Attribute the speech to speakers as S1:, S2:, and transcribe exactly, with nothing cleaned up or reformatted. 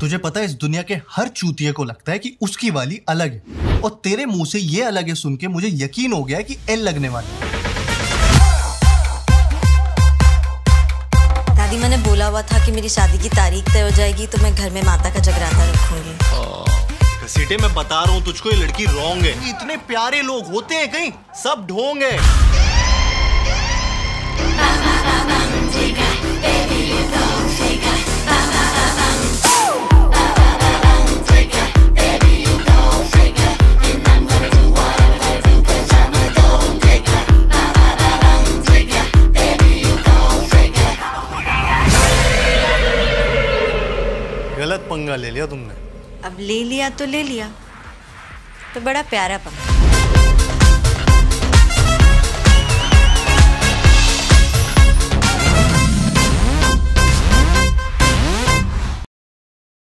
S1: तुझे पता है इस दुनिया के हर चूतिये को लगता है कि उसकी वाली अलग है, और तेरे मुंह से ये अलग है सुन के मुझे यकीन हो गया है कि एल लगने वाली है।
S2: दादी मैंने बोला हुआ था कि मेरी शादी की तारीख तय हो जाएगी तो मैं घर में माता का जगराता रखूंगी।
S1: घसीटे मैं बता रहा हूँ तुझको ये लड़की रॉन्ग है। इतने प्यारे लोग होते हैं कहीं, सब ढोंग है। गलत पंगा ले लिया तुमने।
S2: अब ले लिया तो ले लिया, तो बड़ा प्यारा पंगा।